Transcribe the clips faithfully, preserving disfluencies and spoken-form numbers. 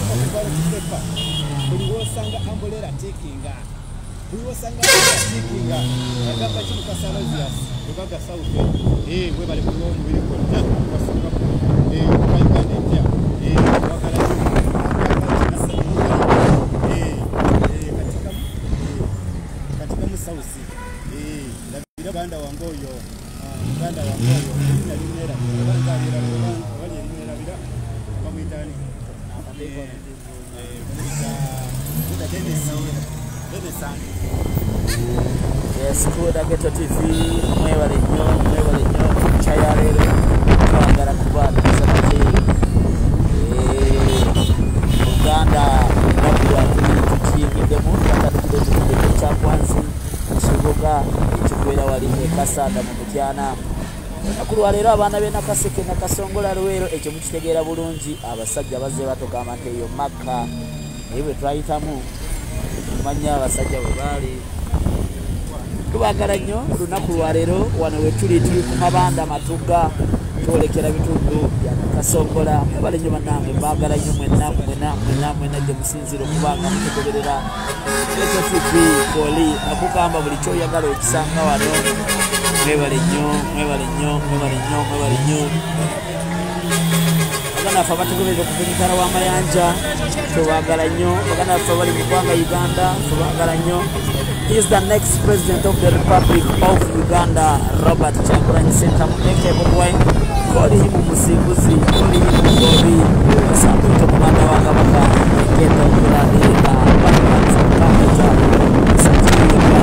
okuvalo kisepa buli wosanga ambolera tekinga buli wosanga ambolera tekinga agamba kimu Kasalozias ebaga South eh we bali kulo mubiri kwonna wasunga eh kaigande ntya eh wakala eh eh katika katika musausi eh labira banda wangoyo banda wangoyo ina limera banda limera bali limera bila bamwitani eh kuda Dennis Dennis yes kuda Geto T V mwebale nnyo mwebale nnyo chayalere twagala kubatiza kati eh Uganda nabula tukiyingidemu kakatukude kya kwanzi kibuga ekikwera wali ekasanda mu kutyana nakulwa leero abaana be Nakaseke na Kasongola Luwero ekyo mukitegeera bulungi abasajja bazze batoka amateyo makka ewe twayitamu manya abasajja bwe bali tubagala nnyo lunaku lwa leero wano we tuli tuli ku mabanda matuga twolekera bitundu bya Kasongola bali nnyo bannange mbagala nnyo mwenna mwenna mwenna mwenna gye musinzira okubanga mutegoberera Geto T V Koli akugamba buli kyoyagala okisanga wano mwebale nnyo mwebale nnyo mwebale nnyo mwebale nnyo baganda baffe abategoberera okuvunyikala w'amayanja tubagala nnyo baganda baffe bali mu ggwanga Uganda tubagala nnyo. He is the next president of the Republic of Uganda, Robert Kyagulanyi Ssentamu aka Bobi Koli mu musimbuzi Koli mu Bobi Sambuto muganda wa Kabaka egenda okulandirira bakanza okukambaza esajjirira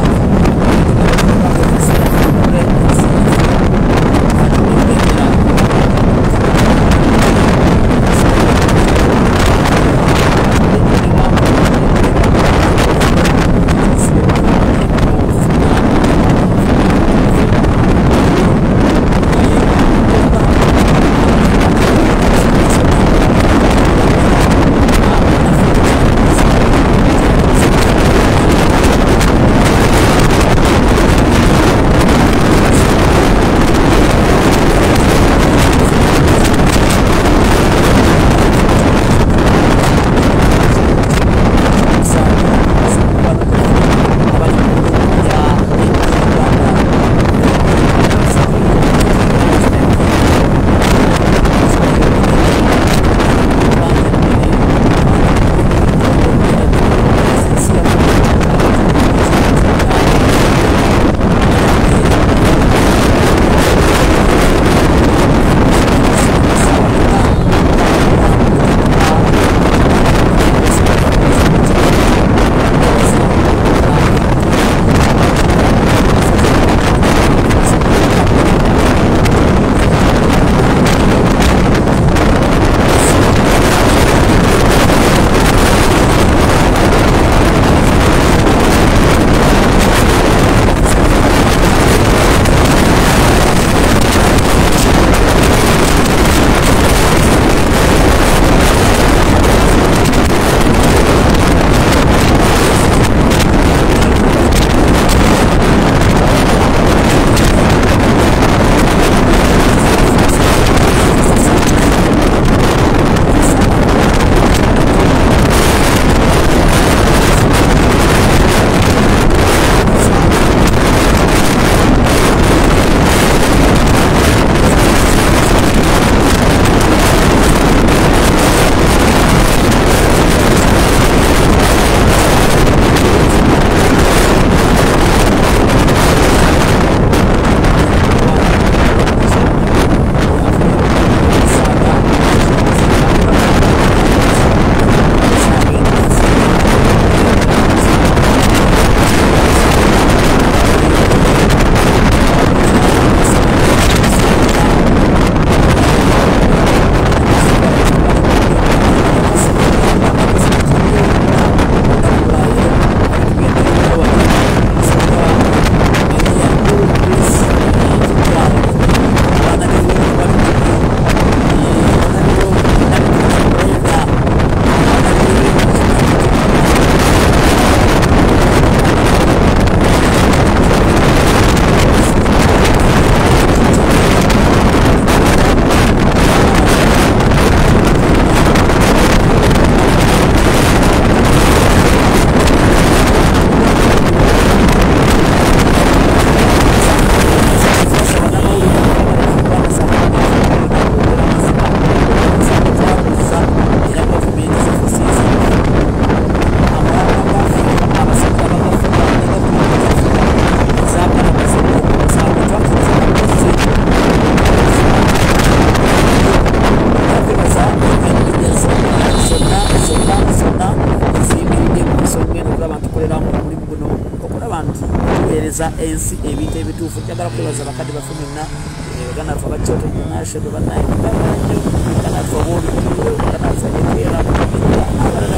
kutegeeza ensi ebintu ebituufu. Njagala kwebaza bakadde baffe mwenna baganda ffe abakyoto international bannaye tubagala nnyo baganda ffe obaoluguliro baganda ffe ajekeera abalala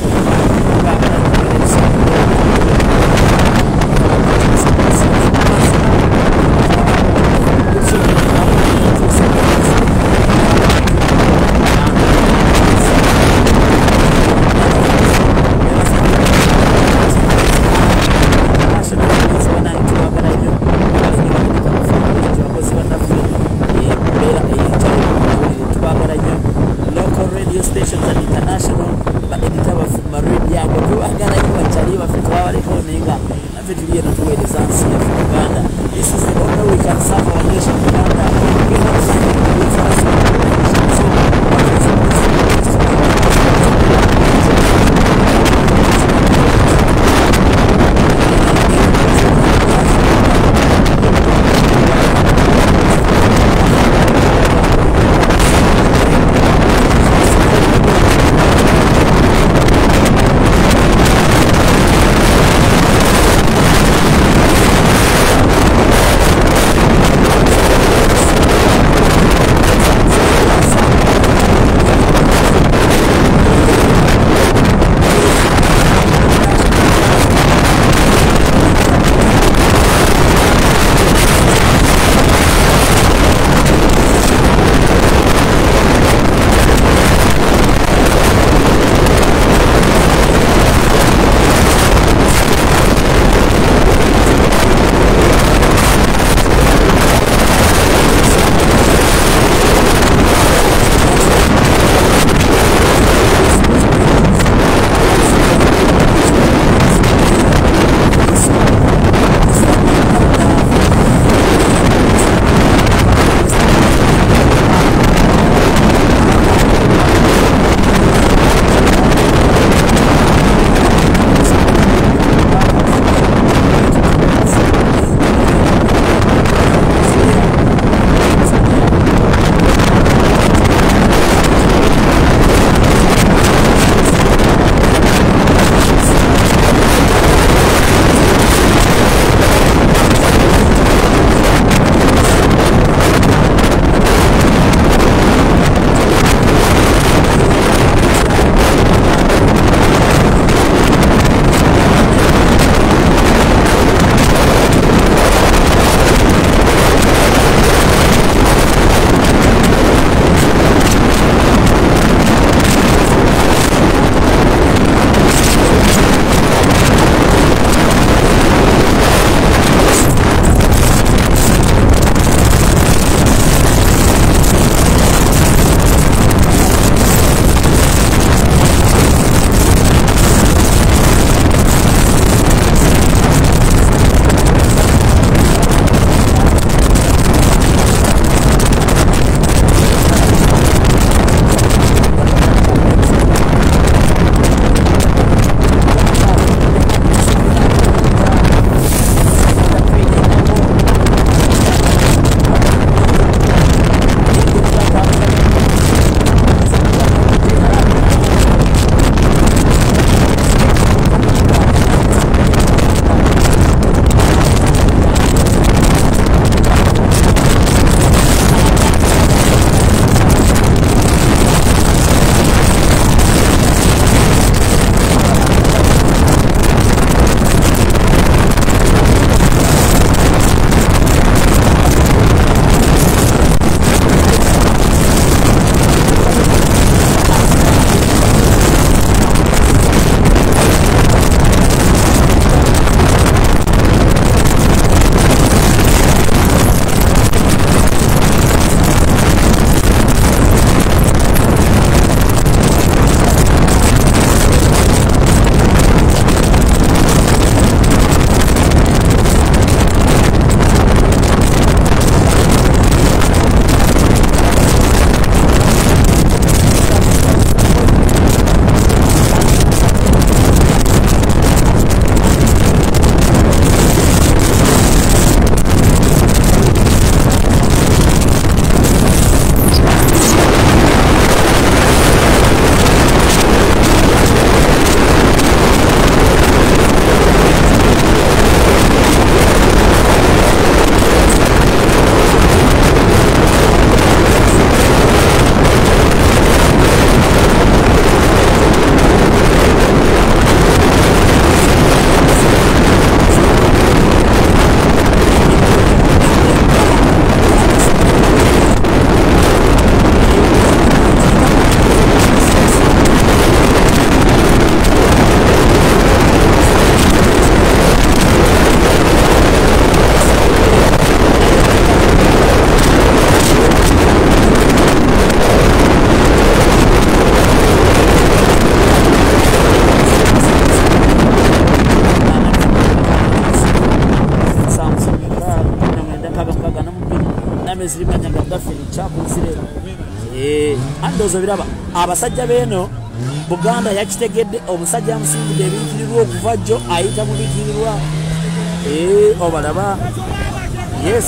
ndowooza biraba abasajja beeno Buganda yakitegedde omusajja yamusingidde ebinkirirwa okuva jjo ayita mu bikirirwa obalaba yes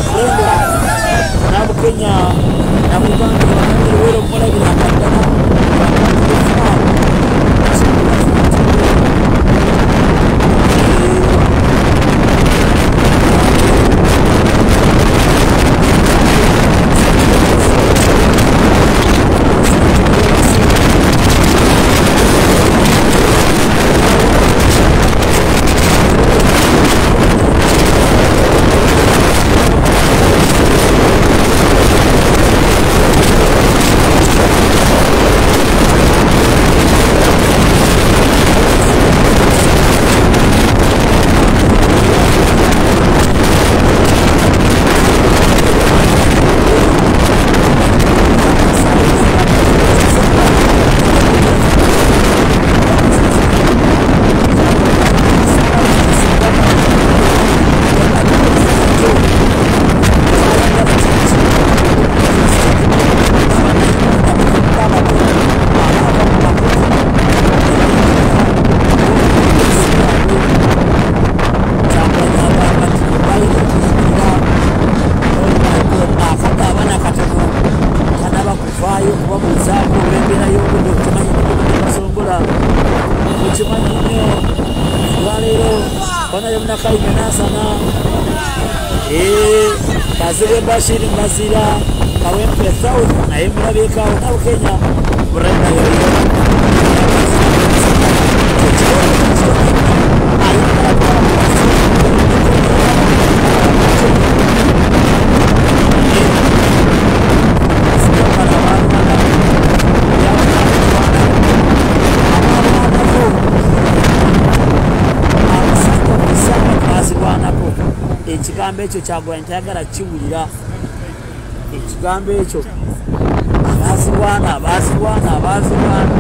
nabukenya nabuganda wero omulabira akaddana Kaziwe Bashir Mazira Kawempe South na Emurabeka na Kenya Brenda yoyo ekigambo ekyo Kyagulanyi tayagala kiwulira ekigambo ekyo abazirwana abazirwana abazirwana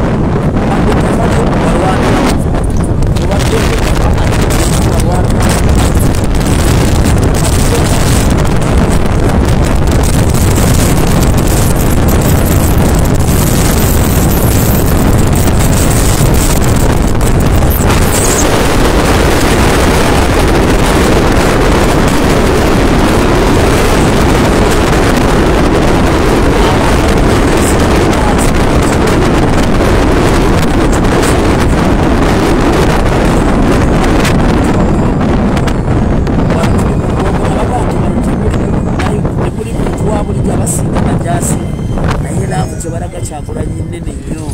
Kyagulanyi nnene nnyo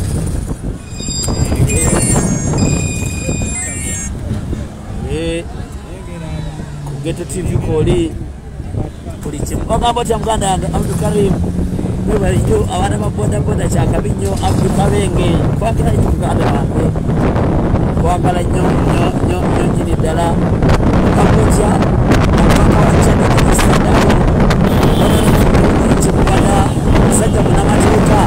ku Geto T V koli buli kimu ogamba otya muganda yange Abdulkarim webali nnyo abaana ba bodaboda kyakabi nnyo Abdulkabenge kwagala nnyo muganda wange kwagala nnyo nnyo nnyo nnyo nyini ddala okakotya omwaka wa kyanekisandako kikugana musajja munamateeka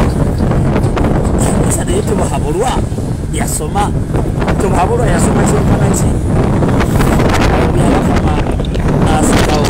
naye tubuhabulwa yasoma tubuhabulwa yasoma kyenkana ki byabakama nasikawo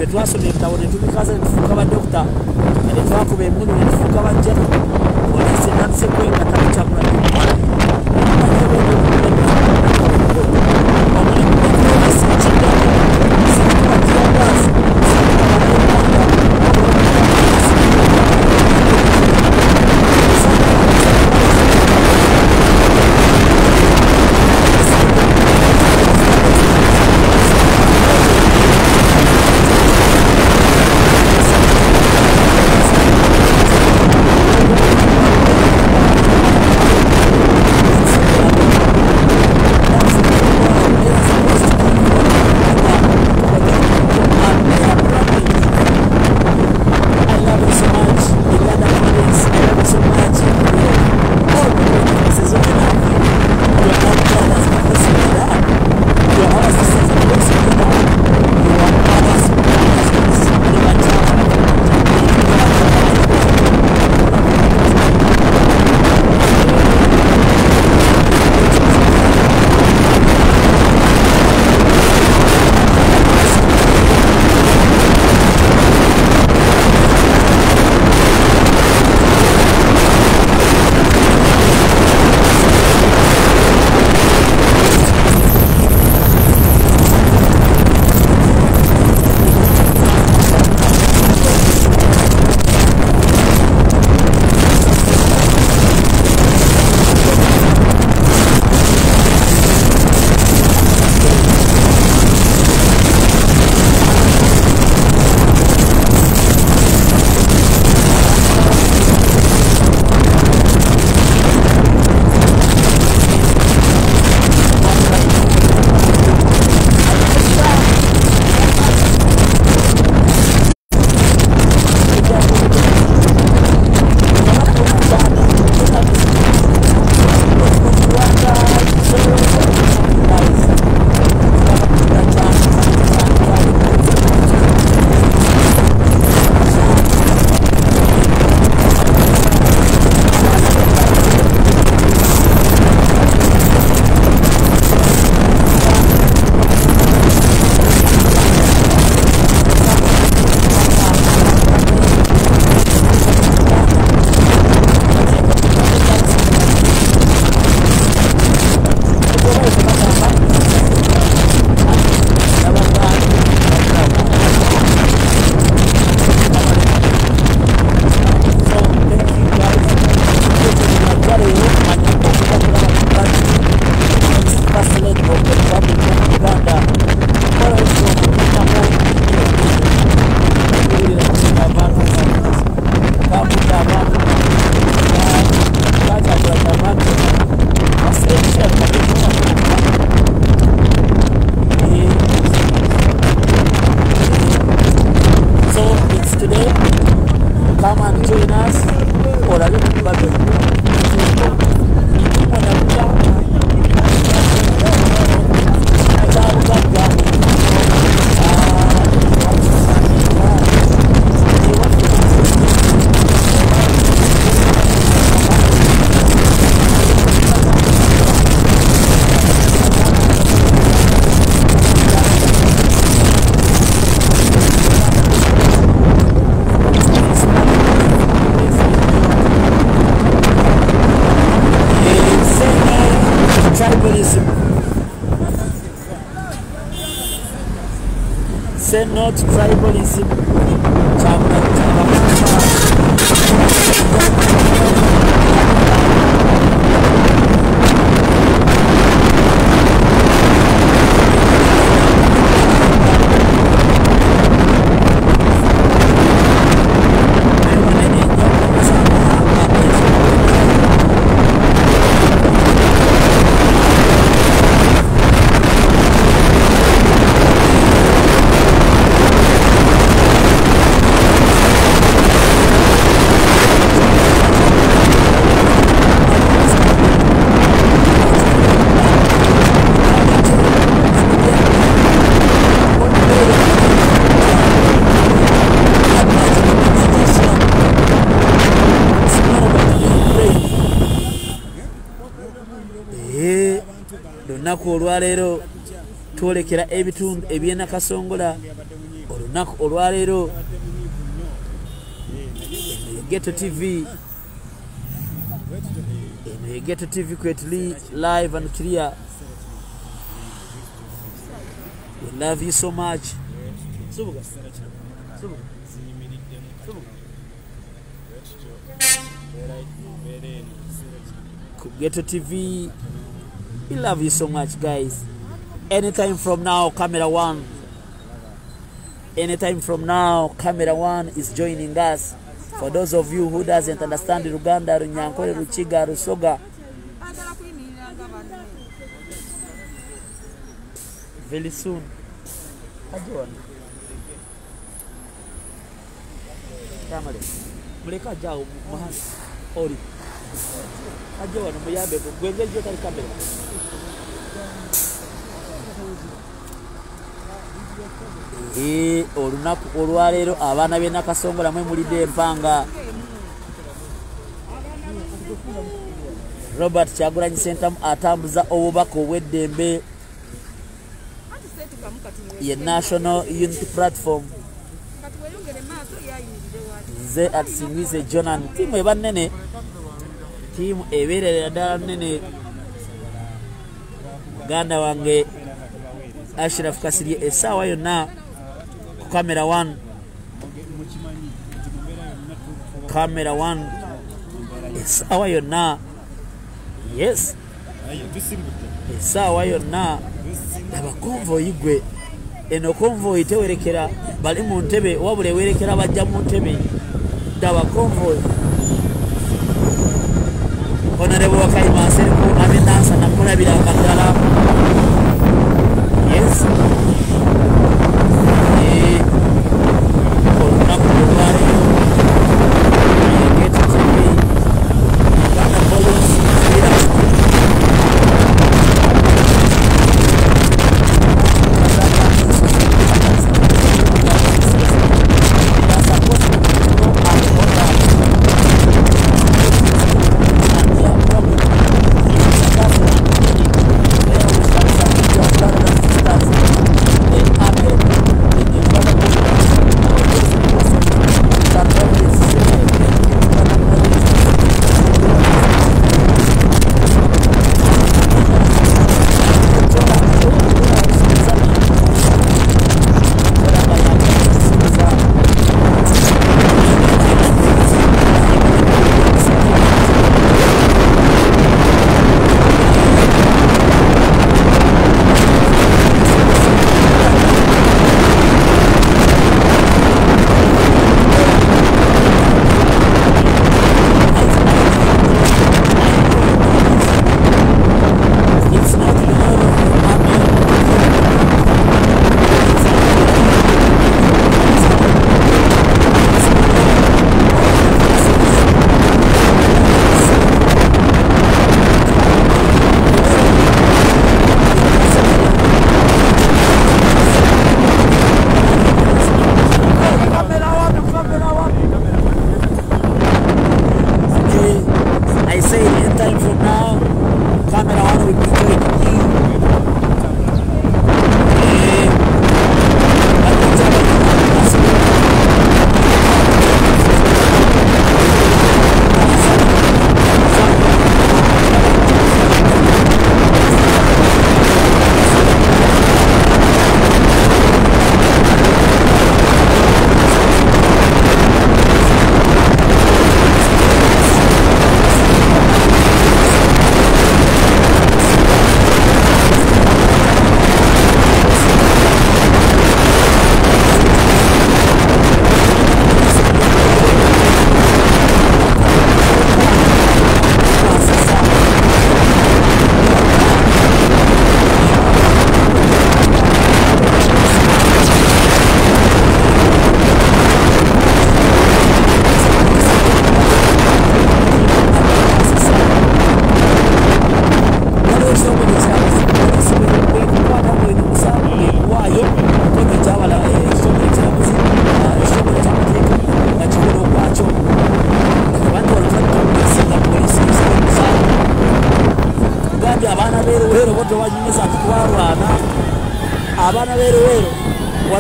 twasoma ebitabo ne tubikaza ne tufuuka badokita ne twakuba emundu ne tufuuka bajjana poliisi natuse kwengata mukyamulamu Say no to tribalism. Lunaku olwaleero twolekera ebitundu eby'e Nakasongola olunaku olwaleero Ghetto T V eno ye Ghetto T V kwetuli live and clear. We love you so much. Subuga. Subuga. Ghetto T V, we love you so much, guys. Anytime from now, Camera One. Anytime from now, Camera One is joining us. For those of you who doesn't understand Luganda, Runyankore, Ruchiga, Rusoga, very soon. Muleka jao mahali ori ajo no muyabe gwenge jo kali kamera eh olunaku olwaleero abaana b'e Nakasongola mwe mulidde empanga. Robert Kyagulanyi Ssentamu atambuza obubaka obw'eddembe ye National Unity Platform. Nze atusingize Jonan timu eba nnene, timu ebeerera ddala nnene. Muganda wange Ashraf Kasirye essaawa yonna ku Camera One. Camera One essaawa yonna, yes essaawa yonna. Laba konvoyi gwe, eno konvoyi tewerekera bali mu ntebe wabula ewerekera bajja mu ntebe. Daba konvoyi Honorable Wakayima Aseriku amenansa nakulabira akaddala. Yes eh olunaku olwaleero Ghetto T V Uganda Police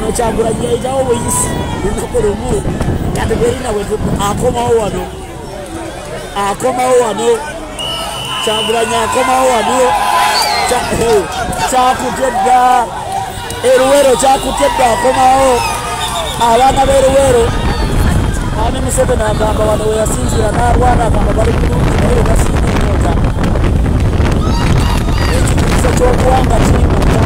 ono Kyagulanyi yayitawo buyisi lunaku lumu kati bwerina bwe akomawo wano akomawo wano Kyagulanyi akomawo wano kyakutye dda eruwero kyakutye dda akomawo abaana b'eruwero Ani Museveni agamba wano we yasinzira n'alwana agamba bali bulungi naye we basinga ennyota ekikiriza ky'okuwanga kiri munda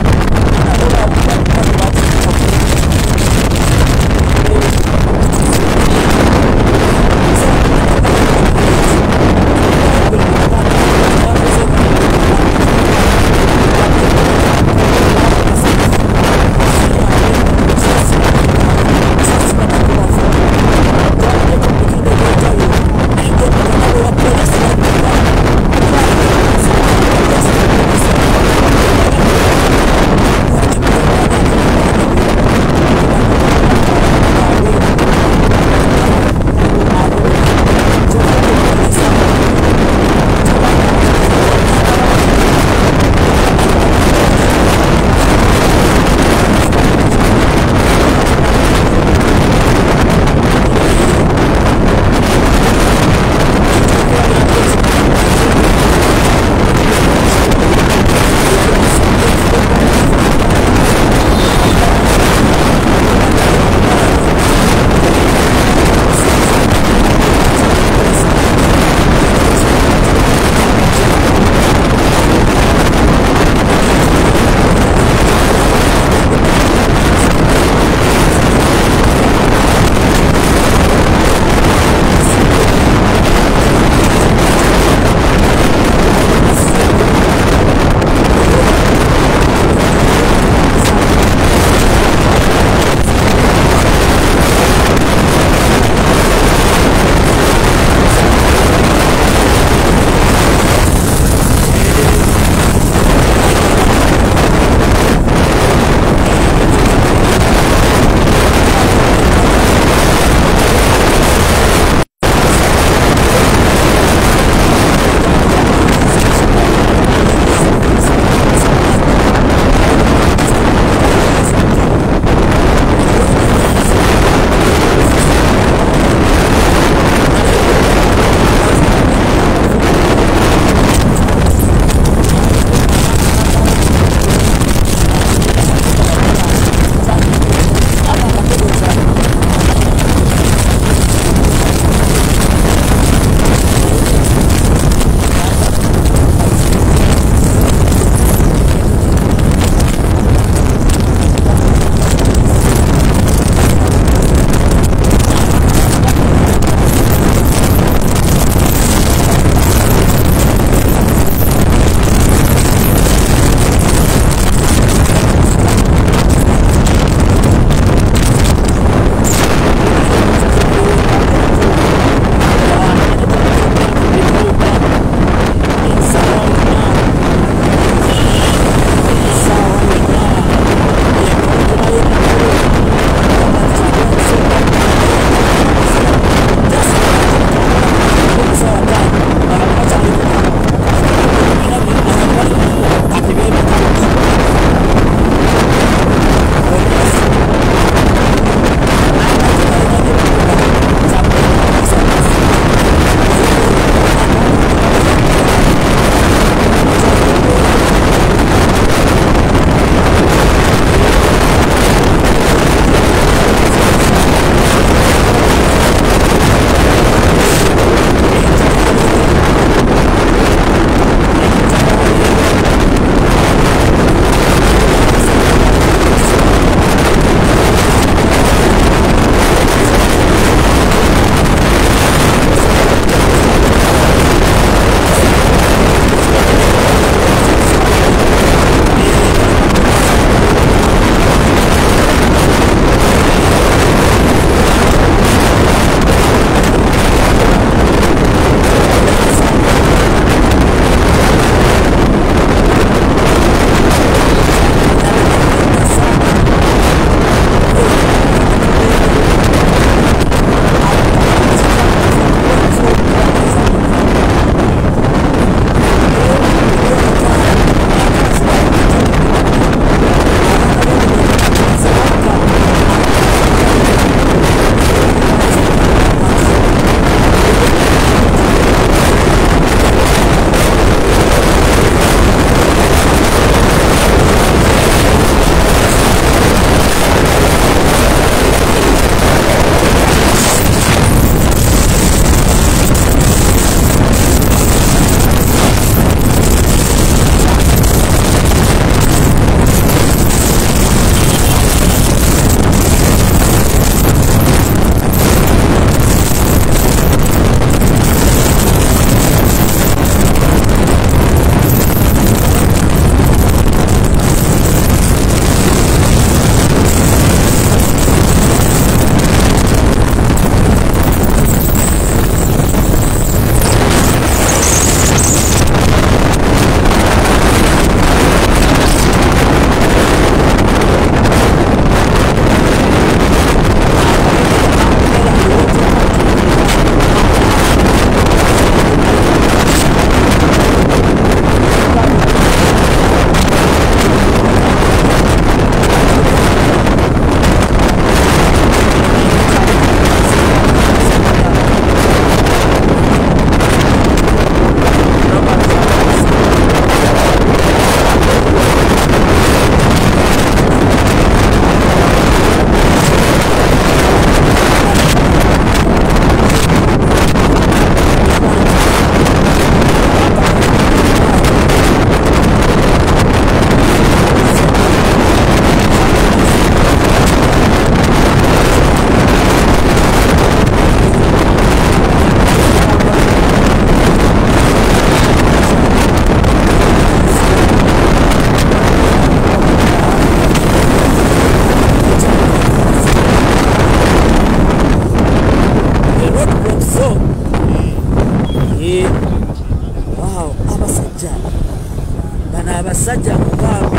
abasajja mukaaga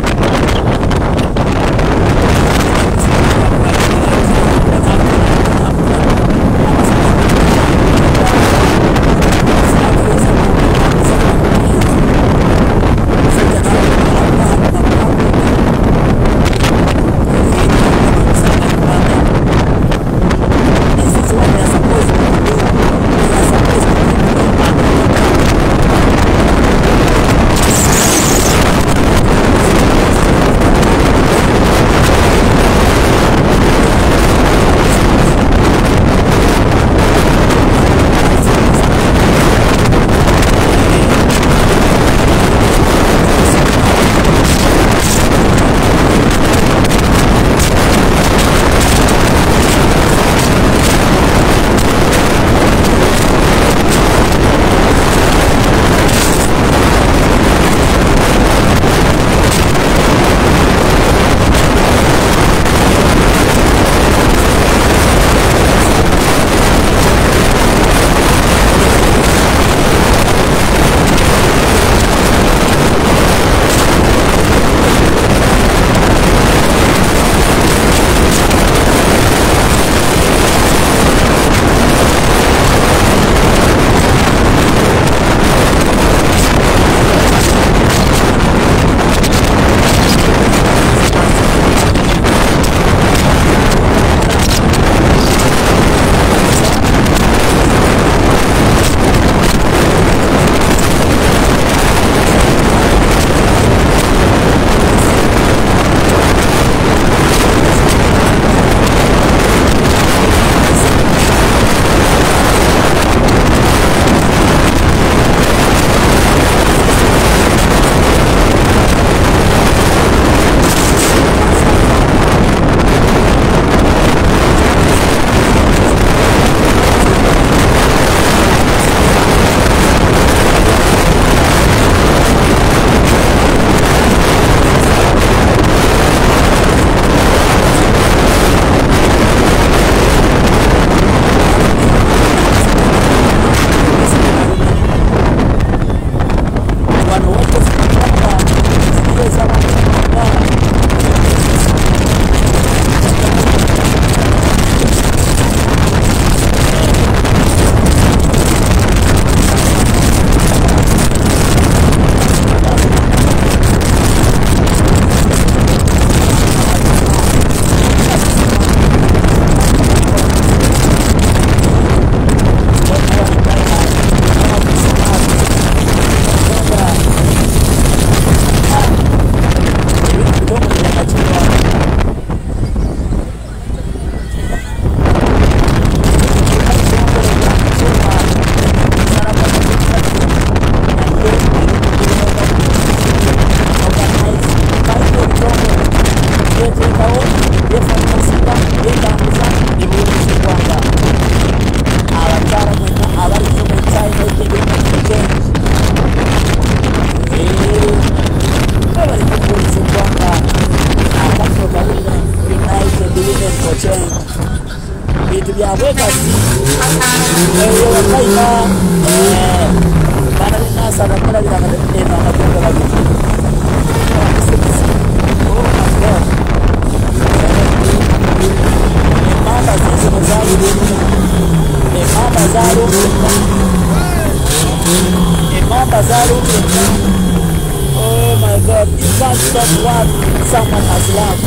Oh my God, you can't stop what someone has loved.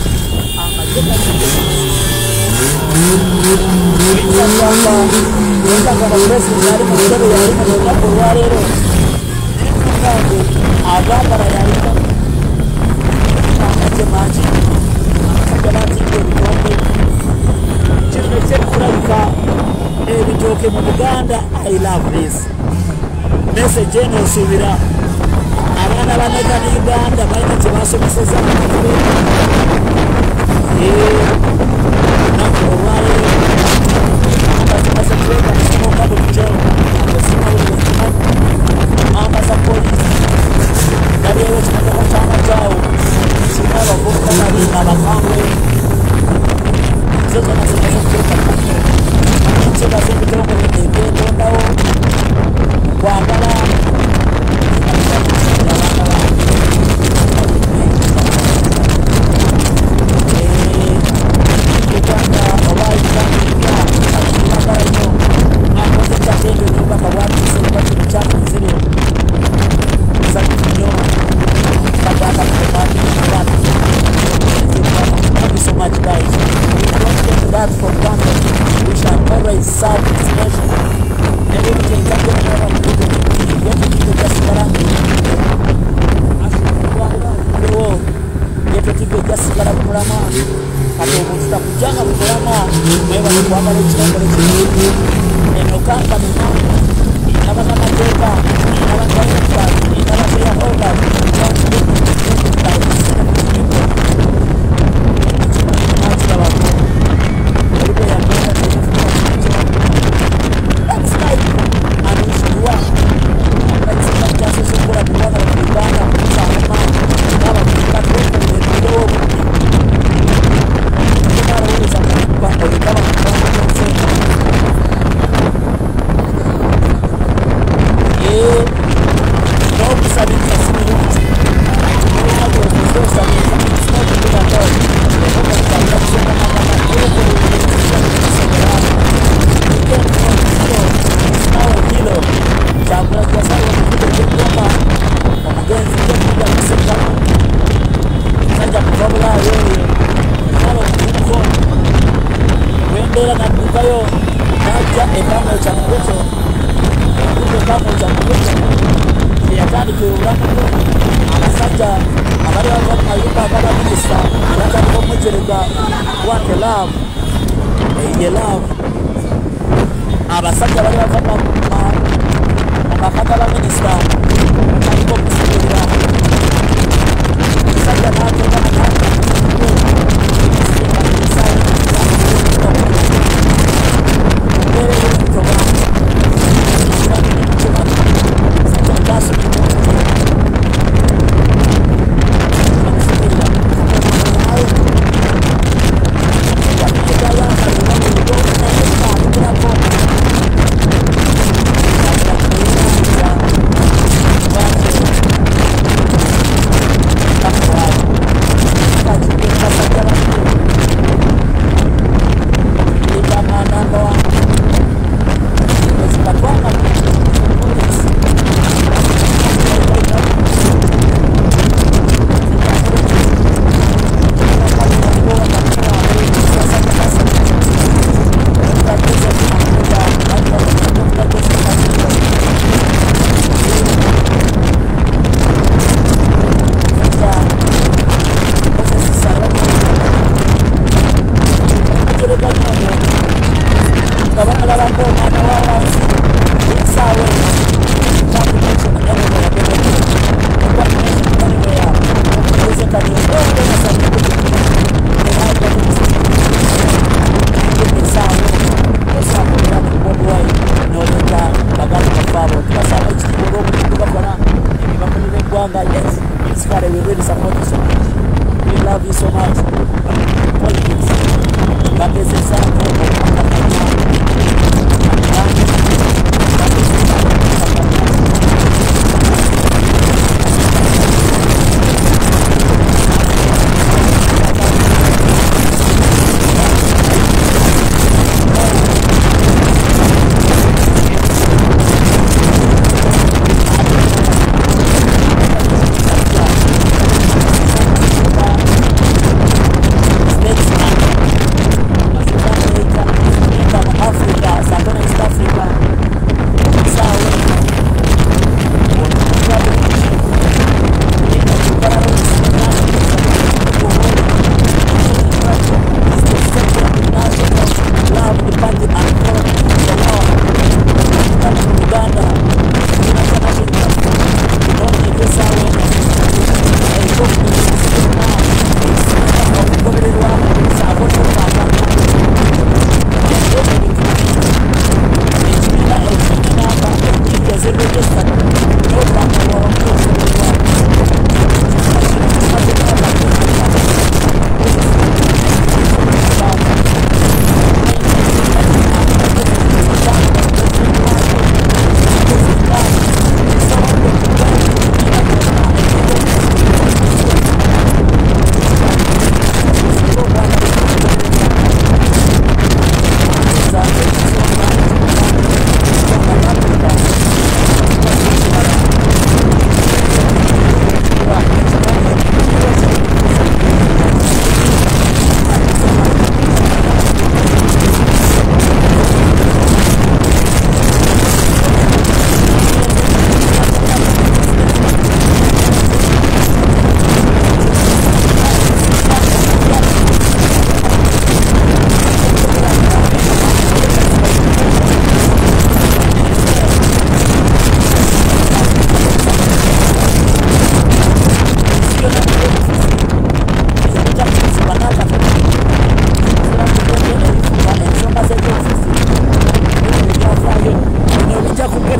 Wita kwamba wita kwamba kuresi nari mu bitaro yari mu rugo rwa rero kandi abambara yari amaze maji akabati y'urutonde cyane cyane kurabika ebitoke mu Uganda. I love this message eno subira abana banega ni Uganda bayina kibasomeseza eh nakuwaye abasasa kwenda kusoka bujo abasima ubuzima amasa polisi nabyo cyangwa cyangwa cyao sinaba kuvuga nari abakamwe zote nasema kwenda cyangwa se kutoka kwa ndege ndao kwa bara n'abatwala ekitongole kino eno kampani inaba n'amateeka inaba director inaba shareholder that's like anishiwa akisema kiasi sokora kuona kupigana kusama kama kupigana ndio kama wewe sasa kwa kama eh ndio kusababisha sisi abasajja bali bava amakatala minisita aliko okusiibulira omusajja n'ateka nakanga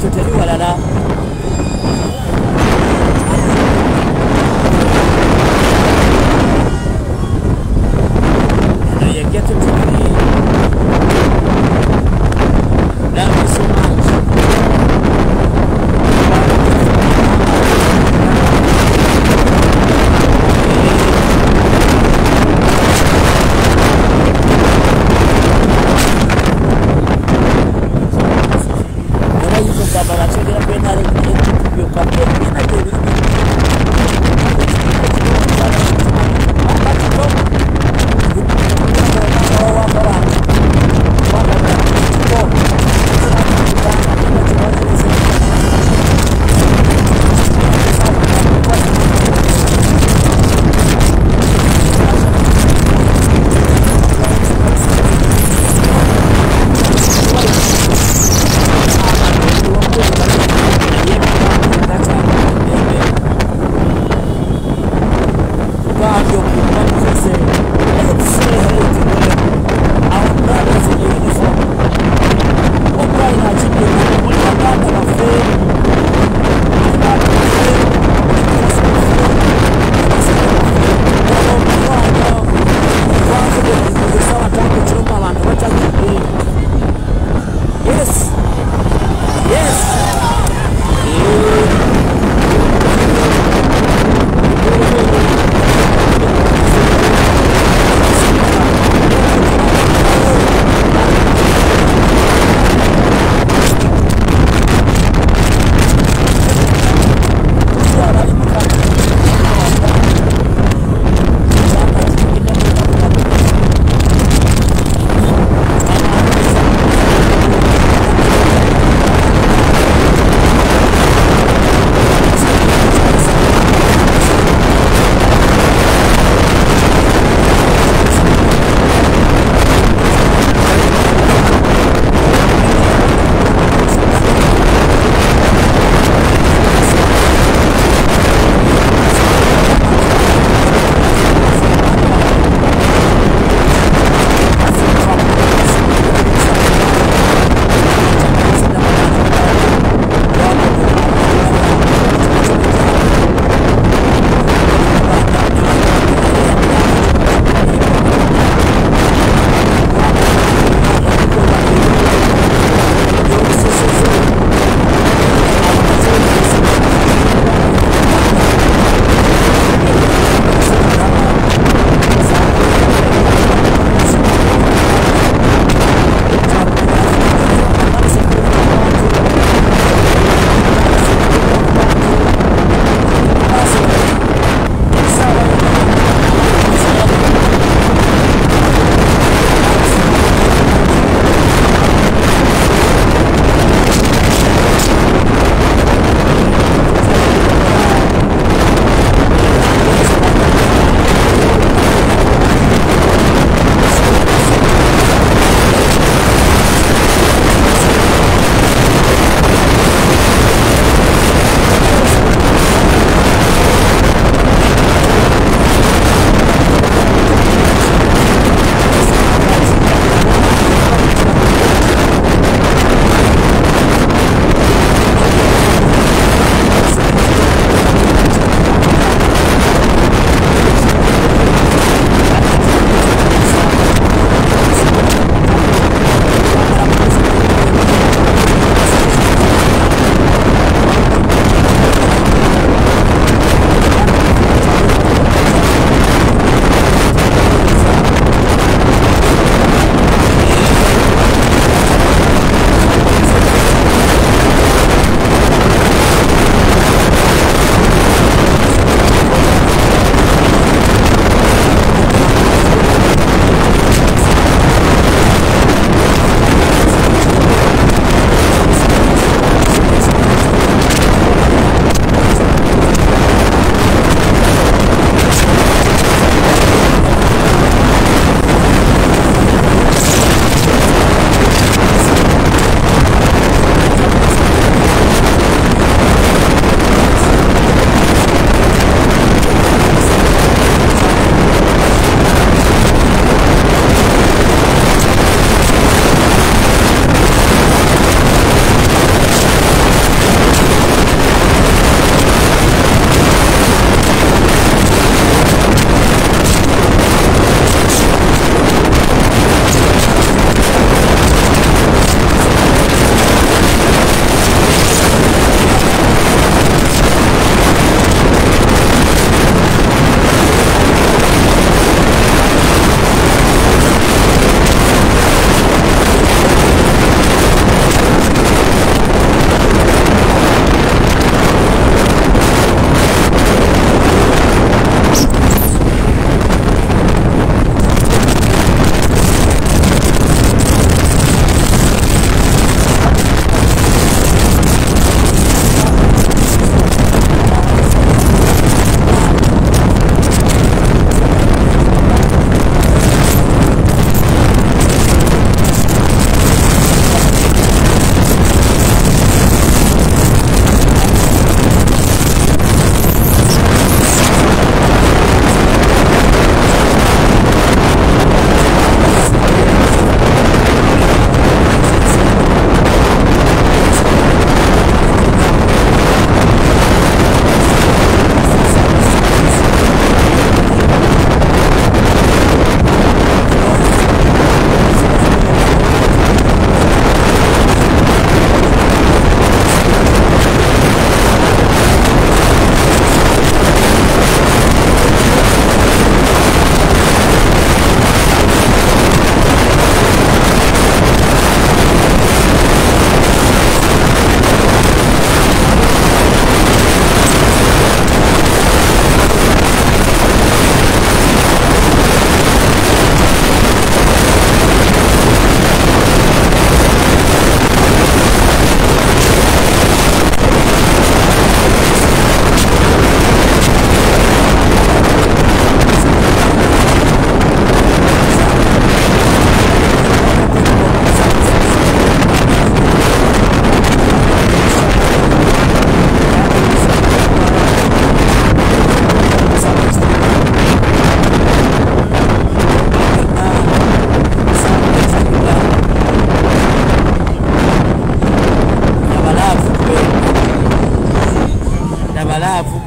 geto teri walala eno ye geto teri love you so much Para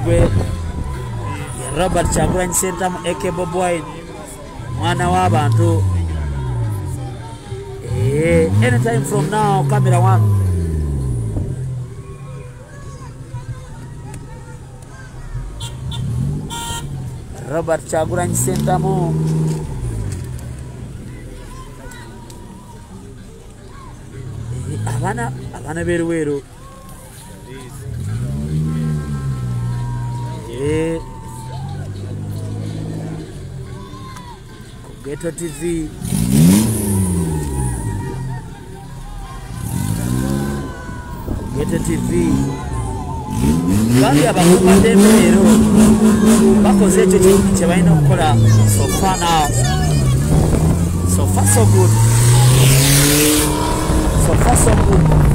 gwe Robert Kyagulanyi Ssentamu aka Bobi Wine mwana w'abantu. Eh, anytime from now, camera one. Robert Kyagulanyi Ssentamu eh, abana abana beruweru eh Ghetto T V Ghetto T V bandi abakumadembe leero bakoze ekyo kye balina okukola. So far now, so far so good, so far so good.